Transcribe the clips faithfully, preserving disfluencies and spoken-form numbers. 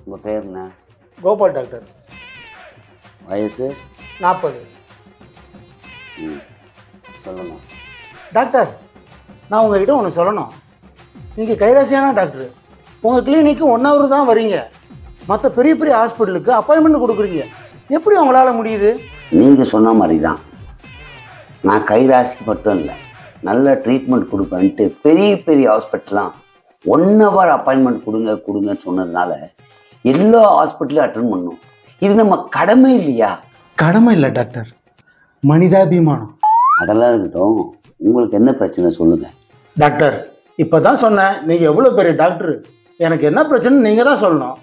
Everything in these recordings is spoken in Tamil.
உங்கள் பேர் என்ன? கோபால் டாக்டர். வயசு? நாற்பது. ம் சொல்லுங்கள் டாக்டர். நான் உங்கள்கிட்ட ஒன்று சொல்லணும். நீங்கள் கைராசியான டாக்டர். உங்கள் கிளினிக்கு ஒன் ஹவர் தான் வரீங்க. மற்ற பெரிய பெரிய ஹாஸ்பிட்டலுக்கு அப்பாயின்மெண்ட் கொடுக்குறீங்க. எப்படி உங்களால் முடியுது? நீங்கள் சொன்ன மாதிரி தான். நான் கைராசி மட்டும் இல்லை, நல்ல ட்ரீட்மெண்ட் கொடுப்பேன்ட்டு பெரிய பெரிய ஹாஸ்பிட்டலாம் ஒன் ஹவர் அப்பாயின்மெண்ட் கொடுங்க கொடுங்கன்னு சொன்னதுனால எல்லா ஹாஸ்பிட்டலையும் அட்டன் பண்ணோம். இது நம்ம கடமை இல்லையா? கடமை இல்லை டாக்டர், மனிதாபிமானம். அதெல்லாம் இருக்கட்டும், உங்களுக்கு என்ன பிரச்சனை சொல்லுங்கள். டாக்டர், இப்போ தான் சொன்னேன், நீங்கள் எவ்வளோ பெரிய டாக்டர். எனக்கு என்ன பிரச்சனை நீங்கள் தான் சொல்லணும்.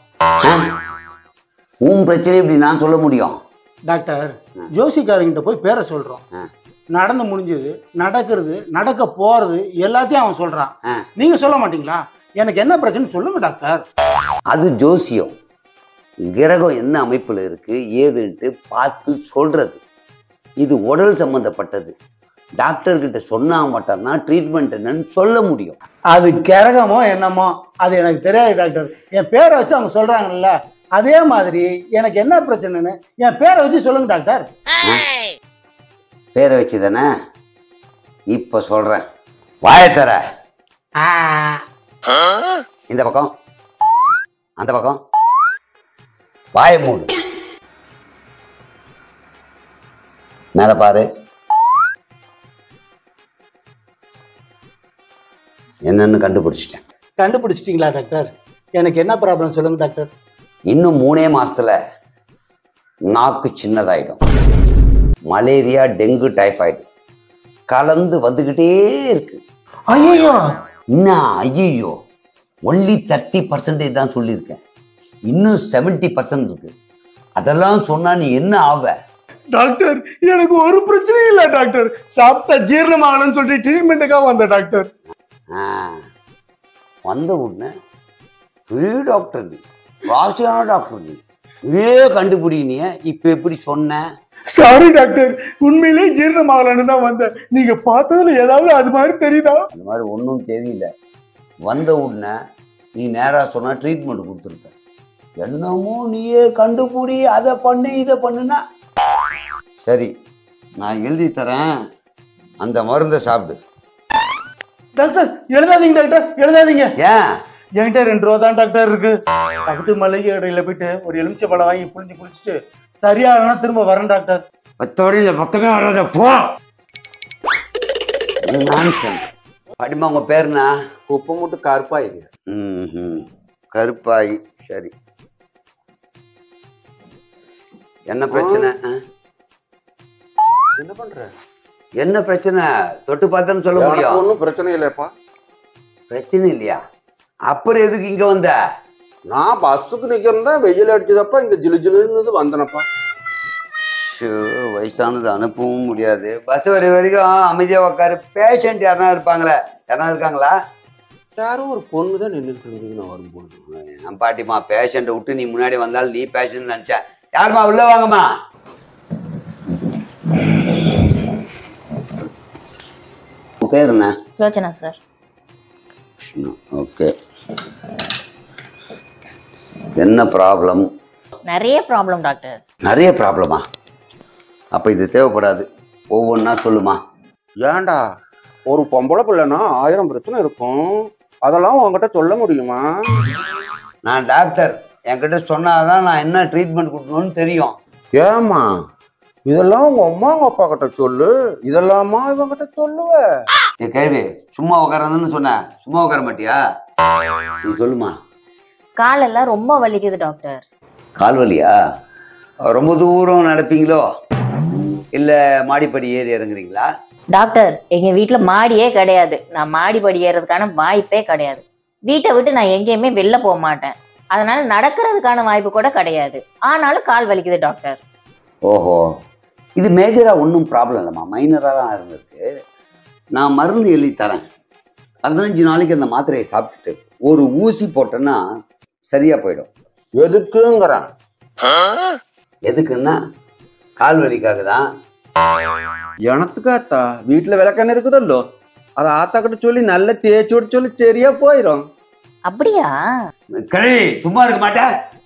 உன் பிரச்சனை இப்படி நான் சொல்ல முடியும்? டாக்டர், ஜோசிக்காரங்கிட்ட போய் பேரை சொல்கிறோம். நடந்து முடிஞ்சது, நடக்கிறது, நடக்க போகிறது எல்லாத்தையும் அவன் சொல்கிறான். நீங்கள் சொல்ல மாட்டீங்களா? எனக்கு என்ன பிரச்சனை சொல்லுங்க டாக்டர். அது ஜோசியம். கிரகம் என்ன அமைப்பில் இருக்குது ஏதுன்ட்டு பார்த்து சொல்கிறது. இது உடல் சம்மந்தப்பட்டது. டாக்டர்கிட்ட சொன்னா மட்டும்தான் ட்ரீட்மெண்ட் என்னன்னு சொல்ல முடியும். அது கிரகமோ என்னமோ அது எனக்கு தெரியாது டாக்டர். என் பேரை வச்சு அவங்க சொல்கிறாங்கல்ல, அதே மாதிரி எனக்கு என்ன பிரச்சனைன்னு என் பேரை வச்சு சொல்லுங்க டாக்டர். பேரை வச்சு தானே இப்போ சொல்கிறேன். வாயை தர. இந்த பக்கம் அந்த பக்கம் வாயை மூடு. மேலே பாரு. என்னன்னு கண்டுபிடிச்சிட்டேன். கண்டுபிடிச்சிட்டிங்களா டாக்டர்? எனக்கு என்ன ப்ராப்ளம் சொல்லுங்க டாக்டர். இன்னும் மூணே மாசத்துல நாக்கு சின்னதாயிடும். மலேரியா, டெங்கு, டைஃபாய்டு கலந்து வந்துக்கிட்டே இருக்கு. ஐயோ என்ன ஐயோ? ஒன்லி தேர்ட்டி பர்சன்டேஜ் தான் சொல்லியிருக்கேன். இன்னும் செவன்டி பர்சன்ட் இருக்கு. அதெல்லாம் சொன்னா நீ என்ன ஆவ? டாக்டர், எனக்கு ஒரு பிரச்சனையும் இல்லை டாக்டர். சாப்பிட்டா ஜீரணம் ஆகணும்னு சொல்லிட்டு ட்ரீட்மெண்ட்டுக்காக வந்த டாக்டர். ஆ வந்த உடனே பெரிய டாக்டர் நீ, ராசியான டாக்டர் நீ, இதே கண்டுபிடினிய. இப்போ எப்படி சொன்ன? சாரி டாக்டர், உண்மையிலே ஜீரணம் ஆகலன்னு தான் வந்தேன். நீங்க பார்த்ததுல ஏதாவது அது மாதிரி தெரியுதா? அந்த மாதிரி ஒன்றும் தெரியல. வந்த உடனே நீ நேராக சொன்னா ட்ரீட்மெண்ட் கொடுத்துருக்க. என்னமோ நீயே கண்டுபிடி, அதை பண்ணு இதை பண்ணுனா. சரி, நான் எழுதி தரேன், அந்த மருந்தை சாப்பிடு. டாக்டர் எழுதாதீங்க டாக்டர், எழுதாதீங்க. ஏன்? என்கிட்ட ரெண்டு ரூபா தான் டாக்டர் இருக்கு. பக்கத்து மளிகை கடையில் போயிட்டு ஒரு எலுமிச்சை பழம் வாங்கி புளிஞ்சு குளிச்சுட்டு சரியாகனா திரும்ப வரேன் டாக்டர். பத்தோட இந்த பக்கமே வராத போ. படிமா உங்க பேருனா? உப்பு மூட்டு கருப்பாய். ம் கருப்பாய். சரி, என்ன பிரச்சனை? என்ன பண்ற? என்ன பிரச்சனை? தொட்டு பார்த்தேன்னு சொல்ல முடியும். ஒன்றும் பிரச்சனை இல்லைப்பா. பிரச்சனை இல்லையா? அப்புறம் எதுக்கு இங்க வந்த? நான் பஸ்ஸுக்கு நிக்கிறதா, வெயில் அடிச்சதப்பா இங்க ஜிலு ஜிலுன்னு வந்தனப்பா. வயசானது அனுப்பவும் முடியாது. பஸ் வர வரைக்கும் அமைதியா உட்காரு. பேஷண்ட் யாருனா இருப்பாங்களே, யாரா இருக்காங்களா? யாரும் ஒரு பொண்ணு தான் நின்றுட்டு இருந்தது. நான் வரும்போது என் பாட்டிமா பேஷண்ட்டை விட்டு நீ முன்னாடி வந்தால் நீ பேஷண்ட் நினைச்சேன். யாருமா உள்ள வாங்கம்மா. உன் பேர் என்ன? சுலோச்சனா சார். ஓகே, என்ன ப்ராப்ளம்? நிறைய ப்ராப்ளம் டாக்டர். நிறைய ப்ராப்ளமா? அப்போ இது தேவைப்படாது, ஒவ்வொன்றா சொல்லுமா. ஏன்டா, ஒரு பொம்பளை பிள்ளைனா ஆயிரம் பிரச்சனை இருக்கும், அதெல்லாம் உங்ககிட்ட சொல்ல முடியுமா? நான் டாக்டர், என்கிட்ட சொன்னாதான் நான் என்ன ட்ரீட்மெண்ட் கொடுக்கணும்னு தெரியும். ஏமா இதெல்லாம் உங்க அம்மா உங்க அப்பா கிட்ட சொல்லு, இதெல்லாமா இவங்கிட்ட சொல்லுவ? கேள்வி சும்மா உட்காரதுன்னு சொன்ன, சும்மா உட்கார மாட்டியா? நீ சொல்லுமா. காலெல்லாம் ரொம்ப வலிக்குது டாக்டர். கால் வலியா? ரொம்ப தூரம் நடப்பீங்களோ இல்லை மாடிப்படி ஏறி இறங்குறீங்களா? டாக்டர், எங்க வீட்டுல மாடியே கிடையாது. நான் மாடிப்படி ஏறதுக்கான வாய்ப்பே கிடையாது. வீட்டை விட்டு நான் எங்கேயுமே வெளில போக மாட்டேன். அதனால நடக்கிறதுக்கான வாய்ப்பு கூட கிடையாது. ஆனாலும் கால் வலிக்குது டாக்டர். ஓஹோ, இது மேஜராக ஒன்றும் ப்ராப்ளம் இல்லைம்மா, மைனராக தான் இருந்திருக்கு. நான் மருந்து எழுதி தரேன். பதினஞ்சு நாளைக்கு அந்த மாத்திரையை சாப்பிட்டுட்டு ஒரு ஊசி போட்டேன்னா சரியா போயிடும். எதுக்குங்கிறேன். எதுக்குன்னா கால் வலிக்காக தான். எனத்துக்காத்தா வீட்டுல விளக்கெண்ணெய் இருக்குதல்லோ, அதை ஆத்தா கிட்ட சொல்லி நல்லா தேய்ச்சி விட்டு சொல்லி சரியா போயிடும். அப்படியா? கிளவி சும்மா இருக்க மாட்டேன்.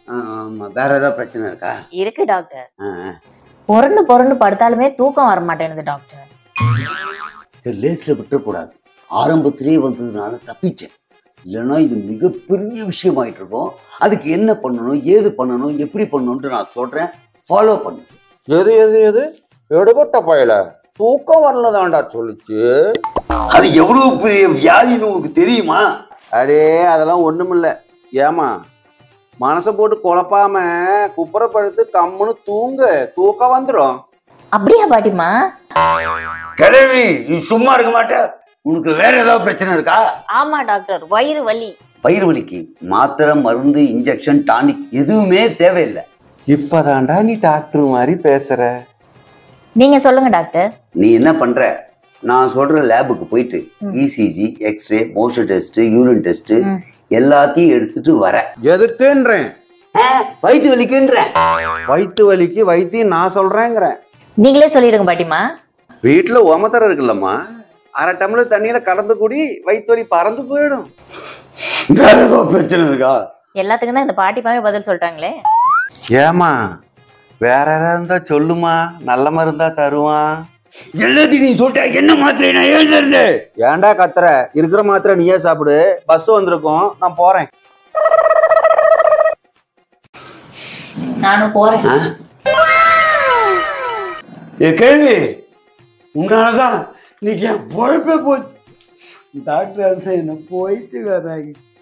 ஆமா, வேற ஏதாவது பிரச்சனை இருக்கா? இருக்கு டாக்டர். ஆ, ஆ. புரண்டு புரண்டு படுத்தாலுமே தூக்கம் வர மாட்டேங்குது டாக்டர். சரி, லேஸ்ல விட்டுறக்கூடாது. ஆரம்பத்திலேயே வந்ததுனால தப்பிச்சேன். இல்லைன்னா இது மிகப்பெரிய விஷயம் ஆயிட்டு இருக்கும். அதுக்கு என்ன பண்ணணும், ஏது பண்ணணும், எப்படி பண்ணணும்னு நான் சொல்றேன், ஃபாலோ பண்ணு. எது எது எது எடுபட்ட பயல தூக்கம் வரலதான்டா சொல்லுச்சு. அது எவ்வளவு பெரிய வியாதின்னு உனக்கு தெரியுமா? அடே அதெல்லாம் ஒண்ணுமில்ல. ஏமா மனசை போட்டு குழப்பாம குப்புறப்படுத்து கம்முன்னு தூங்க, தூக்கம் வந்துடும். அப்படியா பாட்டிமா? கிழவி, நீ சும்மா இருக்க மாட்ட. உனக்கு வேற ஏதாவது பிரச்சனை இருக்கா? ஆமா டாக்டர், வயிறு வலி. வயிறு வலிக்கு மாத்திரை, மருந்து, இன்ஜெக்ஷன், டானிக் எதுவுமே தேவையில்லை. இப்பதான்டா நீ டாக்டர் மாதிரி பேசுற. நீங்க சொல்லுங்க டாக்டர். நீ என்ன பண்ற, நான் சொல்ற லேபுக்கு போயிட்டு ECG, X ray, motion test, urine test எல்லாத்தையும் எடுத்துட்டு வர. எதுக்குன்றேன்? வயிற்று வலிக்குன்றேன். வயிற்று வலிக்கு வைத்தியம் நான் சொல்றேங்கிறேன். நீங்களே சொல்லிடுங்க பாட்டிமா. வீட்டுல ஓமத்தரம் இருக்குல்லம்மா, அரை டம்ளர் தண்ணியில கலந்து கூடி வயிற்று வலி பறந்து போயிடும். வேற ஏதோ பிரச்சனை இருக்கா? எல்லாத்துக்கும் தான் இந்த பாட்டிமாவே பதில் சொல்லிட்டாங்களே. ஏமா வேற ஏதாவது இருந்தா சொல்லுமா, நல்ல மருந்தா தருவான். எல்லாத்தையும் நீ சொல்லிட்ட, என்ன மாத்திரை நான் எழுதுறது? ஏன்டா கத்துற? இருக்கிற மாத்திரை நீயே சாப்பிடு. பஸ் வந்திருக்கும், நான் போறேன். நானும் போறேன். ஏ கேள்வி, உன்னாலதான் இன்னைக்கு என் பொழப்பே போச்சு. டாக்டர் வந்து என்ன போயிட்டு வராங்க.